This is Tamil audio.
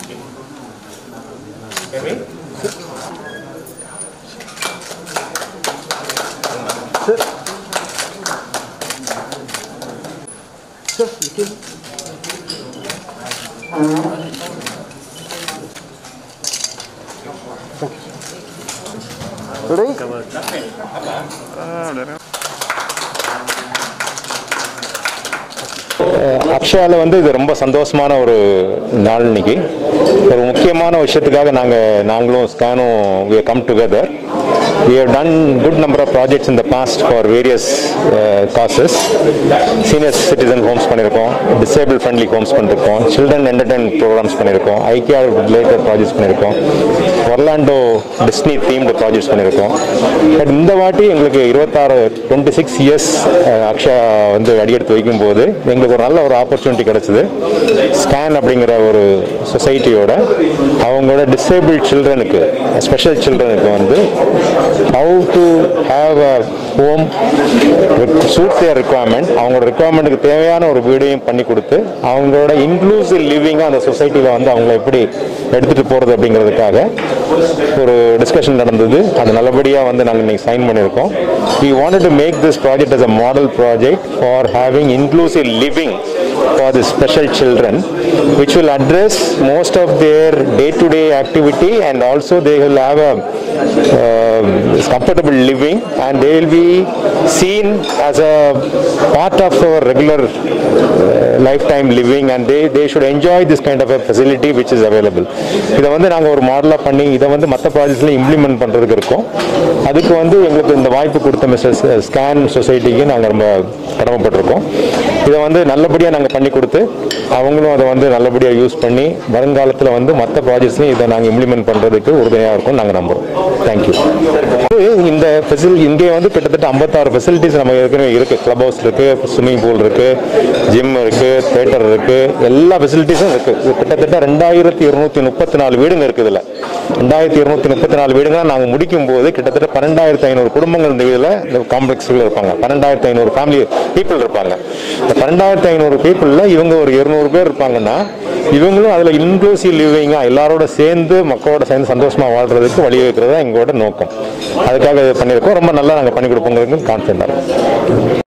அக்ஷயால வந்து இது ரொம்ப சந்தோஷமான ஒரு நாள் இன்னைக்கு. ஒரு முக்கியமான விஷயத்துக்காக நாங்களும் ஸ்கேனும் we have come together. We have done good number of projects in the past for various causes. Senior citizen homes பண்ணிருக்கோம், disabled friendly homes பண்ணிருக்கோம், children entertainment programs பண்ணிருக்கோம், IKEA related projects பண்ணிருக்கோம், Orlando Disney themed projects பண்ணிருக்கோம். பட் இந்த வாட்டி எங்களுக்கு 26 years அக்ஷயா வந்து அடியெடுத்து வைக்கும்போது எங்களுக்கு ஒரு நல்ல ஒரு ஆப்பர்ச்சுனிட்டி கிடைச்சது. ஸ்கேன் அப்படிங்கிற ஒரு சொசைட்டியோட அவங்களோட டிசேபிள் சில்ட்ரனுக்கு, ஸ்பெஷல் சில்ட்ரனுக்கு வந்து how to have a home suit their requirement, அவங்களோட ரெக்குவயர்மெண்ட்டுக்கு தேவையான ஒரு வீடையும் பண்ணி கொடுத்து அவங்களோட இன்க்ளூசிவ் லிவிங்காக அந்த சொசைட்டியில் வந்து அவங்கள எப்படி எடுத்துகிட்டு போகிறது அப்படிங்கிறதுக்காக ஒரு டிஸ்கஷன் நடந்தது. அது நல்லபடியாக வந்து நாங்கள் இன்னைக்கு சைன் பண்ணியிருக்கோம். We wanted to make this project as a model project for having inclusive living for the special children, which will address most of their day-to-day activity, and also they will have a comfortable living, and they will be seen as a part of our regular lifetime living, and they should enjoy this kind of a facility which is available. இதை வந்து நாங்கள் ஒரு மாடலாக பண்ணி இதை வந்து மற்ற ப்ராஜெக்ட்ஸில் இம்ப்ளிமெண்ட் பண்ணுறதுக்கு இருக்கோம். அதுக்கு வந்து எங்களுக்கு இந்த வாய்ப்பு கொடுத்த மிஸ்டர் ஸ்கேன் சொசைட்டிக்கு நாங்கள் ரொம்ப கடமைப்பட்டிருக்கோம். இதை வந்து நல்லபடியாக நாங்கள் பண்ணி கொடுத்து அவங்களும் அதை வந்து நல்லபடியாக யூஸ் பண்ணி வருங்காலத்தில் வந்து மற்ற ப்ராஜெக்ட்ஸ்லையும் இதை நாங்கள் இம்ப்ளிமெண்ட் பண்ணுறதுக்கு உறுதுணையாக இருக்கும் நாங்கள் நம்புகிறோம். தேங்க்யூ. இந்த இங்கே வந்து கிட்டத்தட்ட 56 ஃபெசிலிட்டிஸ் நம்ம ஏற்கனவே இருக்குது. கிளப் ஹவுஸ் இருக்குது, ஸ்விம்மிங் பூல் இருக்குது, ஜிம் இருக்குது, தேட்டர் இருக்குது, எல்லா ஃபெசிலிட்டிஸும் இருக்குது. கிட்டத்தட்ட 2234 வீடுங்க இருக்குது. இதில் 2234 வீடுங்க நாங்கள் முடிக்கும் போது கிட்டத்தட்ட 12500 குடும்பங்கள் இந்த இதில் இந்த காம்ப்ளெக்ஸில் இருப்பாங்க. 12500 ஃபேமிலி பீப்புள் இருப்பாங்க. இந்த 12500 பீப்புளில் இவங்க ஒரு 200 பேர் இருப்பாங்கன்னா இவங்களும் அதில் இன்க்ளூசிவ் லிவிங்காக எல்லாரோட சேர்ந்து மக்களோட சேர்ந்து சந்தோஷமாக வாழ்றதுக்கு வழிவகுக்கிறதா எங்களோட நோக்கம். அதுக்காக பண்ணியிருக்கோம். ரொம்ப நல்லா நாங்கள் பண்ணி கொடுப்போங்கிறது கான்ஃபிடென்ட்டாக இருக்கும்.